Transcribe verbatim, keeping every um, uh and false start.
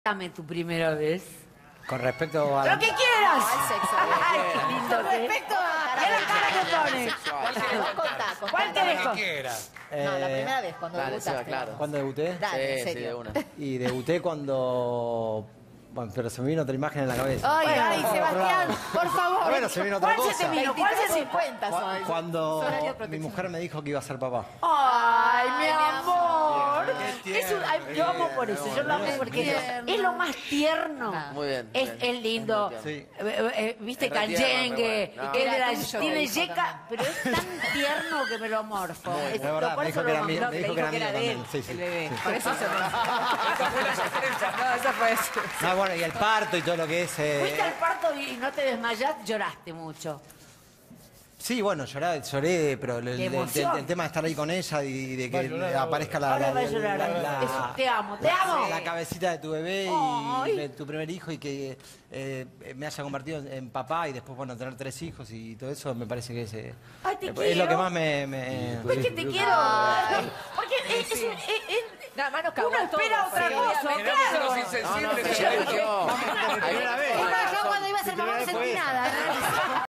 Dame tu primera vez. Con respecto a... ¡Lo que quieras! Al sexo. ¡Ay, qué lindo! Con respecto a... ¿Qué la cara que pones? ¿Cuál querés que con? quieras. No, la primera vez, cuando Dale, debutaste. Seba, claro. ¿Cuándo debuté? Dale, en Sí, sí, serio. de una. Y debuté cuando... Bueno, pero se me vino otra imagen en la cabeza. Ay, Bueno, ay, por Sebastián, otro lado. por favor. Ah, bueno, se vino otra ¿Cuál se cosa. te vino? ¿Cuál se te vino? cincuenta Cu- son. Cuando Son años de mi protección. mujer me dijo que iba a ser papá. Ay, mi Ay, mi amor. Qué Es un- ay, yo amo por eso, yo lo amo Qué porque tierno. es lo más tierno. Muy bien, Es, muy bien. es lindo. Es muy Sí. Eh, eh, eh, Viste, Es re tierno, canyengue, re bueno. No. es de la- Era tuyo, tiene dijo yeca, también. pero es tan tierno que me lo amorfo. Es Es- verdad, por me eso dijo que lo era mío, amo. me dijo que era mío también. Sí, sí, el bebé. sí. Por eso se me... Esa fue la sorpresa. No, esa fue eso. No, bueno, y el parto y todo lo que es... eh, Fuiste al parto y no te desmayaste, lloraste mucho. Sí, bueno, lloré, lloré, pero el, el- el- emoción. el tema de estar ahí con ella y de Va a que llorar aparezca la, Ahora la- va a la- llorar. la- Eso, te amo, te amo. la cabecita de tu bebé Ay. y de tu primer hijo y que eh, me haya convertido en, en papá y después, bueno, tener tres hijos y todo eso me parece que es, eh, Ay, te es quiero. lo que más me... me- Pues sí. que te quiero. Porque es, es, un- es- es- Nada más nos cagó uno espera todo, otra sí, cosa, obviamente. claro. No, no, se emocionó. Primera vez. Uno yo cuando iba a ser mamá no sentí nada.